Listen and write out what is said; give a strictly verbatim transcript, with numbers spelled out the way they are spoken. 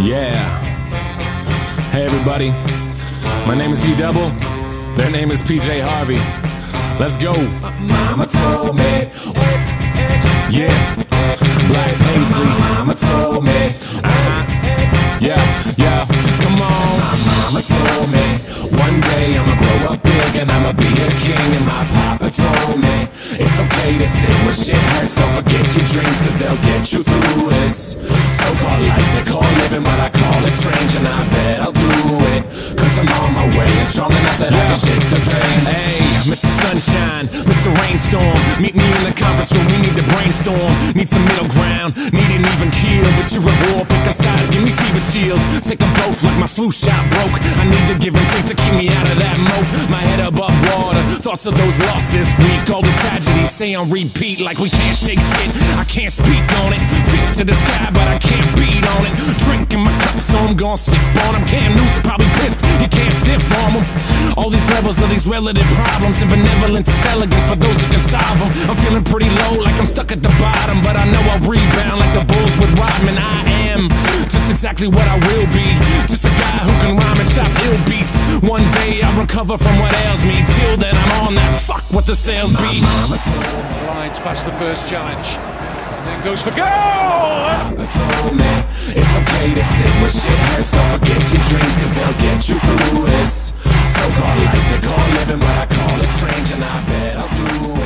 Yeah. Hey everybody, my name is E Double. Their name is P J Harvey. Let's go. Mama told me. Yeah. Black Paisley. Mama told me. Uh-huh. Yeah, yeah. Come on. My mama told me one day I'ma grow up big and I'ma be a king. And my papa told me it's okay to sit where shit hurts. Don't forget your dreams, cause they'll get you through this so-called life they call living, but I call it strange. And I bet I'll do it, cause I'm on my way and strong enough that yeah. I can shake the pain. Hey, Mister Sunshine, Mister Rainstorm, meet me in the conference room, we need to brainstorm. Need some middle ground, need an even keel. But you're at war, picking sides, give me fever chills. Take them both like my flu shot broke. I need to give and take to keep me out of that moat. My head above water, thoughts of those lost this week. All these tragedies say on repeat, like we can't shake shit. I can't speak on it, fist to the sky, but I can't beat on it. Drinking my cup, so I'm gon' sip on them. Cam Newton's probably pissed, you can't stiff on them. All these levels of these relative problems, and benevolence is elegance for those who can solve them. I'm feeling pretty low, like I'm stuck at the bottom, but I know I'll rebound like the Bulls with Rodman. I am just exactly what I will be, just a guy who can rhyme and chop ill beats. One day I'll recover from what ails me. Till then I'm on that fuck what the sales be. Glides past the first challenge and then goes for goal! Mama told me it's okay to sit where shit hurts. Don't forget your dreams, cause they'll get you through this so-called life they call living, but I call it strange. And I bet I'll do it.